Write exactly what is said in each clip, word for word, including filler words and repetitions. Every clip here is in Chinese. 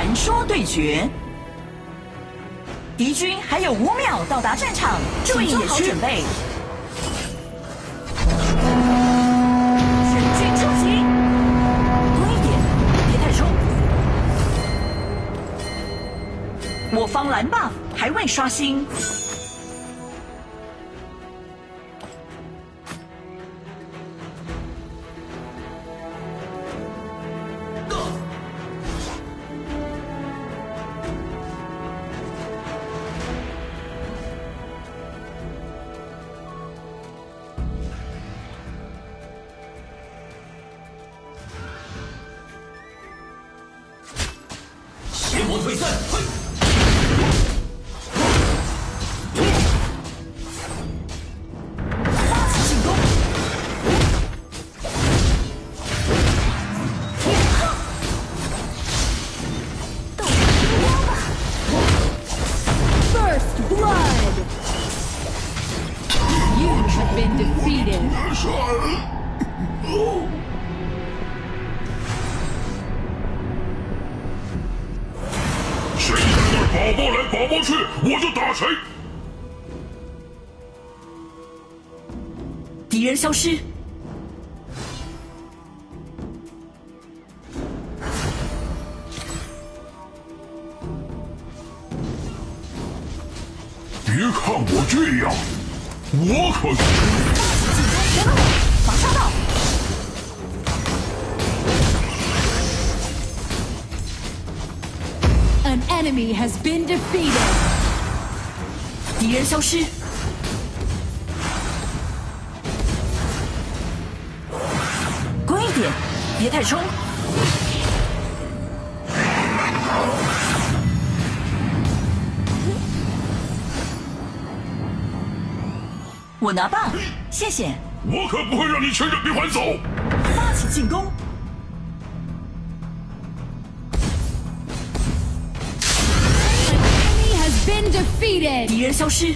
传说对决。敌军还有五秒到达战场，注意做好准备。全军出击，多一点，别太冲。我方蓝 buff 还未刷新。 邪魔退散，嘿！ 发起进攻！斗目标吧 First blood! You have been defeated. 谁在那儿宝宝来宝宝去，我就打谁。 敌人消失。 别看我这样，我可是…… 等等我，马上到。 An enemy has been defeated. 敌人消失。乖一点，别太冲。我拿棒，谢谢。 我可不会让你牵着鼻环走。 发起进攻。 Been defeated. 敌人消失。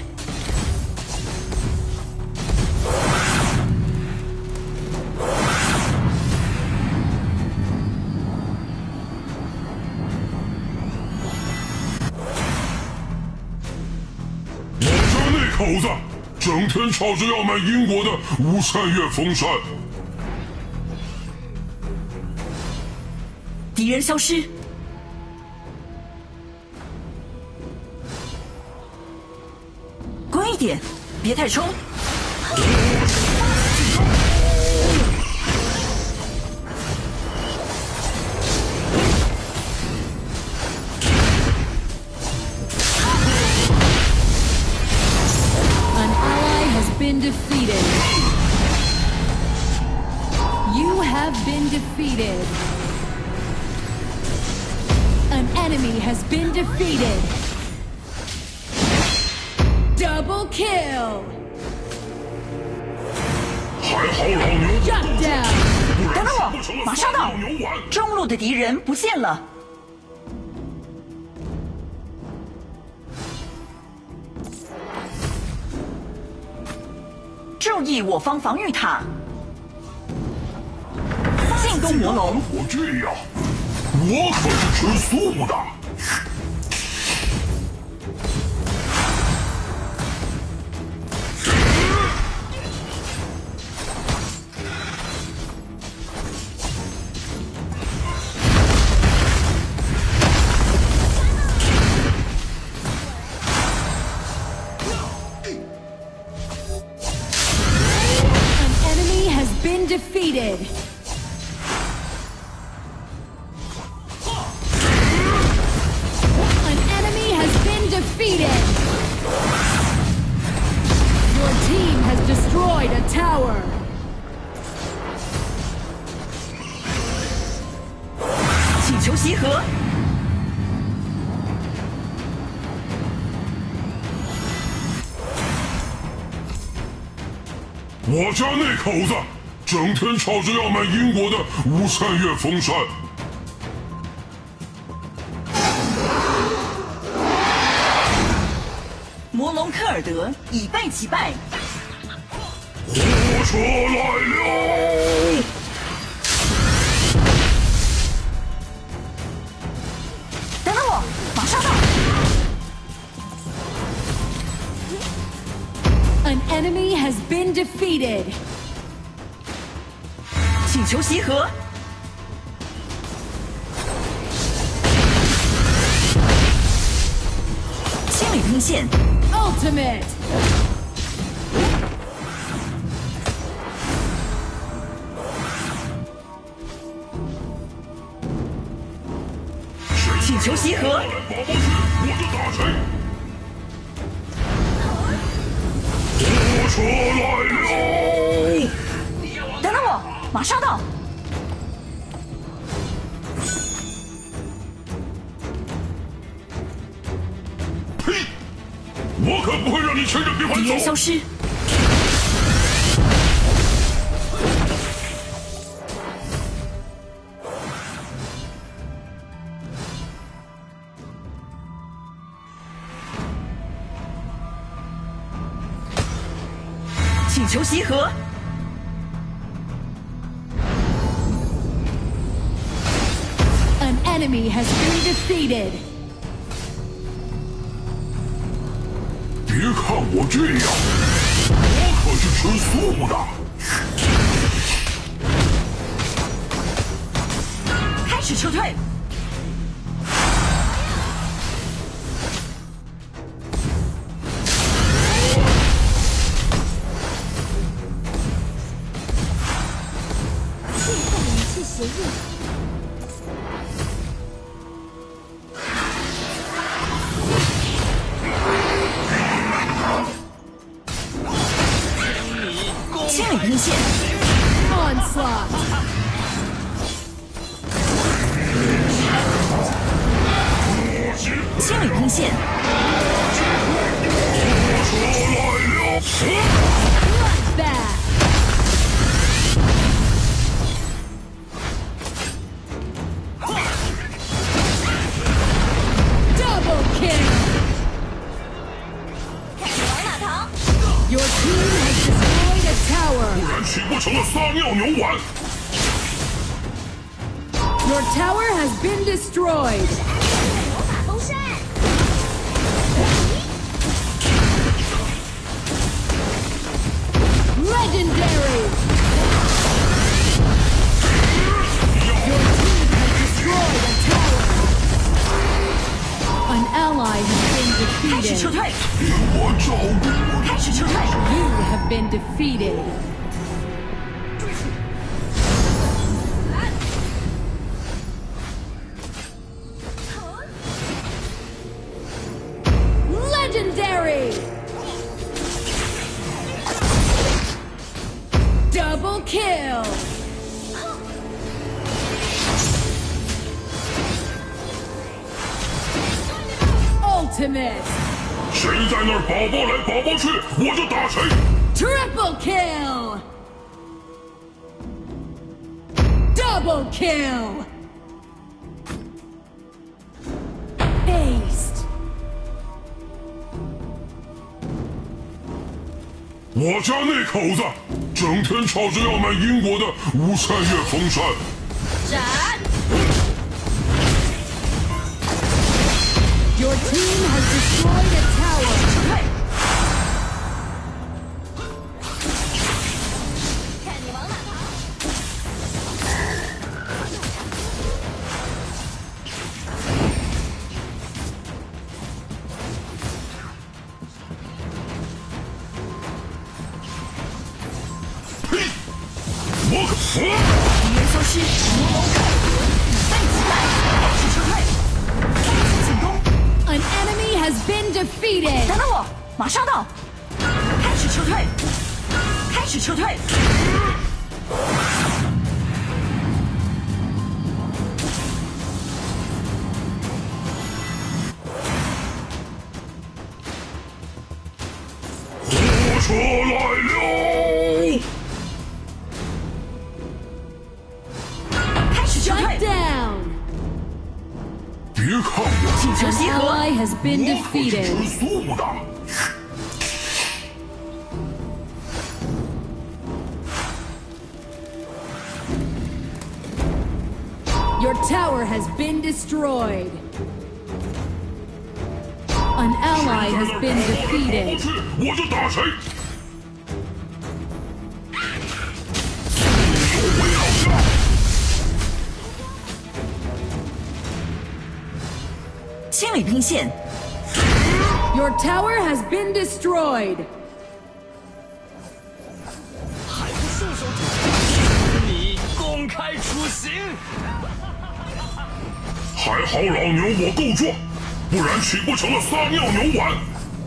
我家那口子整天吵着要买英国的无扇叶风扇。 敌人消失。 乖一点，别太冲。 An ally has been defeated. You have been defeated. An enemy has been defeated. Double kill! 还好老牛 Shut down! 等等我，马上到。中路的敌人不见了。注意我方防御塔。进攻魔龙。 我这样，我可是吃素的。 Defeated. An enemy has been defeated. Your team has destroyed a tower. 请求集合。 我家那口子。 整天吵着要买英国的无扇叶风扇。 魔龙科尔德已被击败。 火车来了！ defeated. 请求集合。清理兵线。 Ultimate. 请求集合。 跑过去，我就打谁。火车来了！ 等等我，马上到。 呸！我可不会让你牵着鼻环敌人走。 消失。 请求集合。 An enemy has been defeated. 别看我这样，我可是吃素的。 开始撤退。 协议。 清理兵线。 Onslaught. 清理兵线。 Bloodbath. Double kill. Your team has destroyed a 不 tower. 然岂不成了撒尿牛丸？ Your tower has been destroyed. 风扇。 Legendary. Your team has destroyed a tower. An ally has been 开始撤 defeated. 退。 给我照顾。 开始撤退。 You have been defeated. Legendary. Double kill. Ultimate. 谁在那儿宝宝来宝宝去，我就打谁。 Triple kill. Double kill. Aced. 我家那口子整天吵着要买英国的无扇叶风扇。 斩！ Your team has destroyed a tower. 撤退。 看你往哪逃！ 呸！我可服！ 敌人消失。魔龙凯伦被击败。开始撤退。发起进攻。 An enemy has been defeated. 等等我，马上到。开始撤退。开始撤退。 火车来了！ 开始撤 Shut 退。 down. 别看我， 请求 An 集合。 ally has been 我可是 defeated. 吃素的。 Your tower has been destroyed. An ally has been 跑过 defeated. 去，我就打谁。 美兵线。 Your tower has been destroyed. 还不束手就擒！你公开处刑！ 还好老牛我够壮，不然岂不成了撒尿牛丸？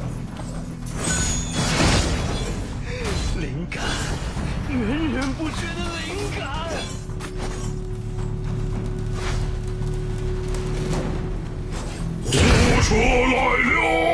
灵感，源源不绝的灵感。 火车来了！